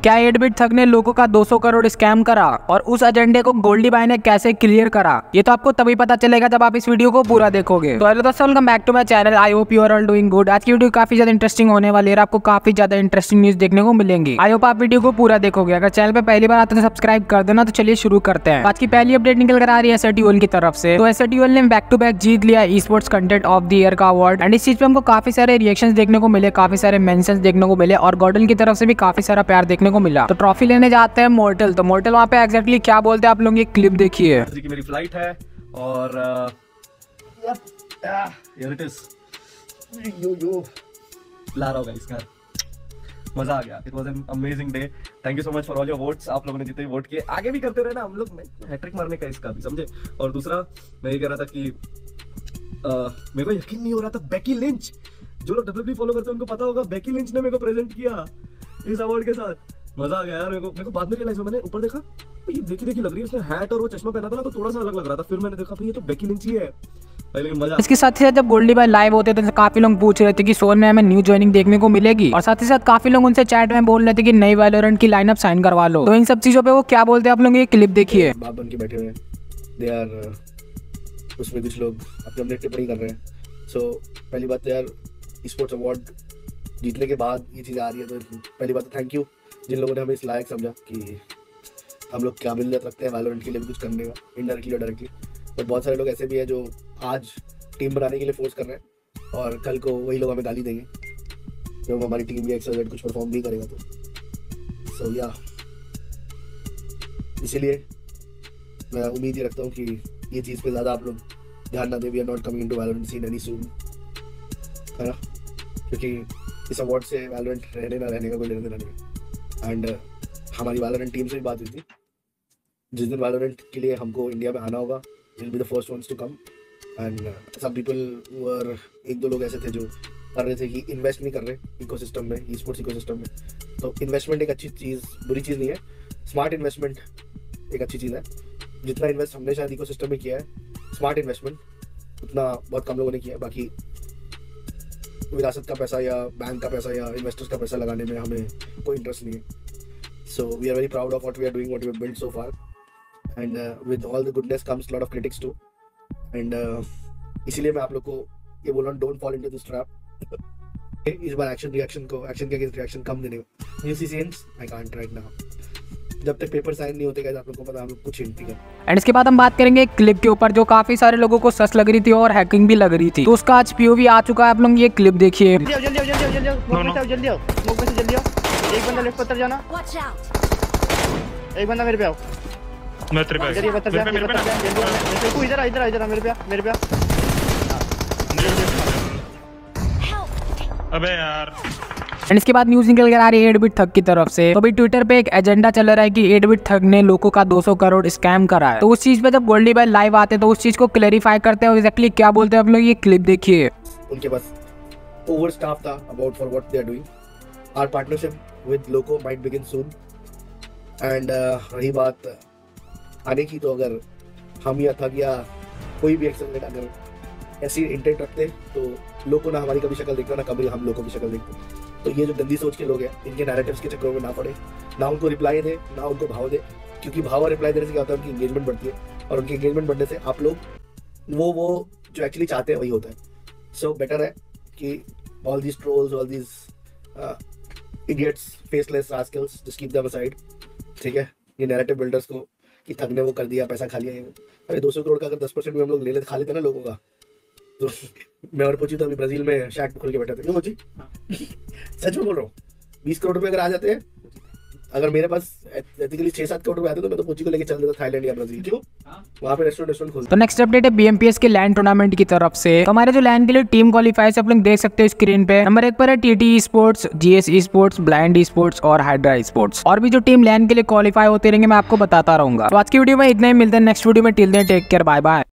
क्या 8-बिट थग ने लोगों का 200 करोड़ स्कैम करा और उस एजेंडे को गोल्डी भाई ने कैसे क्लियर करा, ये तो आपको तभी पता चलेगा जब आप इस वीडियो को पूरा देखोगे। तो हेलो दोस्तों, welcome back to my channel. I hope you are all doing good. आज की वीडियो काफी ज्यादा इंटरेस्टिंग होने वाली है, आपको काफी ज्यादा इंटरेस्टिंग न्यूज देखने को मिलेंगी। आई होप आप वीडियो को पूरा देखोगे। अगर चैनल पे पहली बार आते हैं सब्सक्राइब कर देना। तो चलिए शुरू करते हैं। आज की पहली अपडेट निकल कर आ रही है SATUL की तरफ से। तो SATUL ने बैक टू बैक जीत लिया e sports content of the year का अवार्ड। एंड इस चीज पे हमको काफी सारे रिएक्शंस देखने को मिले, काफी सारे मेंशंस देखने को मिले और गॉर्डन की तरफ से भी काफी सारा प्यार देखने को मिला। तो ट्रॉफी लेने जाते हैं मोर्टल। तो मोर्टल वहाँ पे एग्जैक्टली क्या बोलते हैं आप लोग ये क्लिप देखिए। की मेरी फ्लाइट है और हियर इट इज। यो ला रहा होगा इसका, मजा आ गया। It was an amazing day. Thank you so much for all your votes. आप लोगों ने जितने वोट किए आगे भी करते रहे ना, हम लोग हैट्रिक मारने का इसका भी समझे। और दूसरा मैं ये कह रहा था कि मेरे को यकीन नहीं हो रहा था बेकी लिंच, जो लोग WWE फॉलो करते हैं उनको पता होगा, बेकी लिंच ने मेरे को प्रेजेंट किया इस अवार्ड के साथ। मजा आ गया यार। मेरे को बाद में रियलाइज हुआ, मैंने ऊपर देखा ये देखी लग रही है, उसने हैट और वो चश्मा पहना था ना, तो थोड़ा सा अलग लग रहा था। फिर मैंने देखा ये तो बेकी लिंच ही है। लेकिन मजा। इसके साथ ही साथ जब गोल्डी भाई लाइव होते थे तो काफी लोग पूछ रहे थे कि सोन में हमें न्यू ज्वाइनिंग देखने को मिलेगी, और साथ ही साथ काफी लोग उनसे चैट में बोल रहे थे कि नई वैलोरेंट की लाइनअप साइन करवा लो। तो इन सब चीजों पे वो क्या बोलते हैं आप लोग ये क्लिप देखिए। बाप बन के बैठे हुए हैं, दे आर उसमें कुछ लोग अपने टिप्पणी कर रहे हैं। सो पहली बात तो यार स्पोर्ट्स अवार्ड जीतने के बाद ये चीज़ आ रही है, तो पहली बात तो थैंक यू जिन लोगों ने हमें इस लायक समझा कि हम लोग काबिलियत रखते हैं वैलोरेंट के लिए भी कुछ करने का, इनडायरेक्टली और डायरेक्टली। और बहुत सारे लोग ऐसे भी हैं जो आज टीम बनाने के लिए फोर्स कर रहे हैं और कल को वही लोग हमें गाली देंगे जब हमारी टीम भी एक्सरसाइज कुछ परफॉर्म नहीं करेगा। तो सो या इसीलिए मैं उम्मीद ये रखता हूँ कि ये चीज़ पे ज़्यादा आप लोग ध्यान ना दें। We are not coming into Valorant scene any soon, है ना, क्योंकि इस अवार्ड से वैलोरेंट रहने ना रहने का कोई लेना देना नहीं। एंड हमारी वैलोरेंट टीम से भी बात हुई थी, जिस दिन वैलोरेंट के लिए हमको इंडिया में आना होगा, will be the first ones to come. And some people were, एक दो लोग ऐसे थे जो कर रहे थे कि इन्वेस्ट नहीं कर रहे इकोसिस्टम में, ई स्पोर्ट्स इकोसिस्टम में। तो इन्वेस्टमेंट एक अच्छी चीज़, बुरी चीज़ नहीं है। स्मार्ट इन्वेस्टमेंट एक अच्छी चीज़ है। जितना इन्वेस्ट हमने शायद इकोसिस्टम में किया है, स्मार्ट इन्वेस्टमेंट, उतना बहुत कम लोगों ने किया है। बाकी विरासत का पैसा या बैंक का पैसा या इन्वेस्टर्स का पैसा लगाने में हमें कोई इंटरेस्ट नहीं है। So we are very proud of what we are doing, what we have built so far, and with all the goodness comes lot of critics too. And इसीलिए मैं आप लोग को ये बोल रहा हूँ, don't fall into this trap. इस बार एक्शन के अगेंस्ट रिएक्शन कम देने को। New seasons I can't right now, जब तक पेपर साइन नहीं होते, आप लोग को पता, हम लोग कुछ हिंट है। एंड इसके बाद हम बात करेंगे एक क्लिप के ऊपर जो काफी सारे लोगों को सच लग रही थी और हैकिंग भी लग रही थी। तो उसका आज POV आ चुका है, आप लोग ये क्लिप देखिए। जल्दी आओ, एक बंदा लेफ्ट पर जाना, एक बंदा मेरे पे आओ। मैं तेरे पे इधर मेरे पे। अबे यार। एंड इसके बाद न्यूज निकल कर आ रही है 8-बिट थग की तरफ से। तो अभी ट्विटर पे एक एजेंडा चल रहा है कि 8-बिट थग ने लोगों का 200 करोड़ स्कैम करा है। तो उस चीज पे जब गोल्डी भाई लाइव आते हैं तो उस चीज को क्लेरिफाई करते हैं। एग्जैक्टली क्या बोलते हैं आप लोग ये क्लिप देखिए। उनके पास ओवर स्टाफ था about for what they are doing. Our partnership with Loco might begin soon. And रही बात आने की, तो अगर हम या थग या कोई भी एक्सेलरेट अगर ऐसी इंटेंट रखते तो लोको ना हमारी कभी शक्ल देखता, ना कभी हम लोगों की शक्ल देखते। तो ये जो गंदी सोच के लोग हैं, इनके नैरेटिव्स के चक्करों में ना पड़े, ना उनको रिप्लाई दे, ना उनको भाव दे, क्योंकि भाव और रिप्लाई देने से क्या होता है, उनकी एंगेजमेंट बढ़ती है, और उनकी एंगेजमेंट बढ़ने से आप लोग वो जो एक्चुअली चाहते हैं वही होता है। सो बेटर है कि all these trolls, all these idiots, faceless rascals, just keep them aside. ठीक है, ये नैरेटिव बिल्डर्स को कि थग ने वो कर दिया, पैसा खा लिया। अरे 200 करोड़ का अगर 10% भी हम लोग ले लेते, खा लेते ना लोगों का, तो मैं और पूछी तो अभी ब्राजील में शैक खोल के बैठे थे। क्यों पूछी? सच में बोल रहा हूँ, 20 करोड़ रुपए अगर आ जाते हैं, अगर मेरे पास एथिकली 6-7 करोड़ रुपए आते तो मैं तो पूछी को लेके चल देता थाईलैंड या ब्राजील। क्यों? वहाँ पे रेस्टोरेंट खोलते। तो नेक्स्ट अपडेट है BMPS के लैंड टूर्नामेंट की तरफ से। तो हमारे जो लैंड के लिए टीम क्वालिफाई आप लोग देख सकते हो स्क्रीन पे। नंबर 1 पर है TT sports, GS sports, blind sports और हाइड्रा स्पोर्ट्स। और भी जो टीम लैंड के लिए क्वालिफाई होते रहेंगे मैं आपको बताता रहूंगा। तो आज की वीडियो में इतना ही, मिलते हैं नेक्स्ट वीडियो में। Till then take care, bye bye.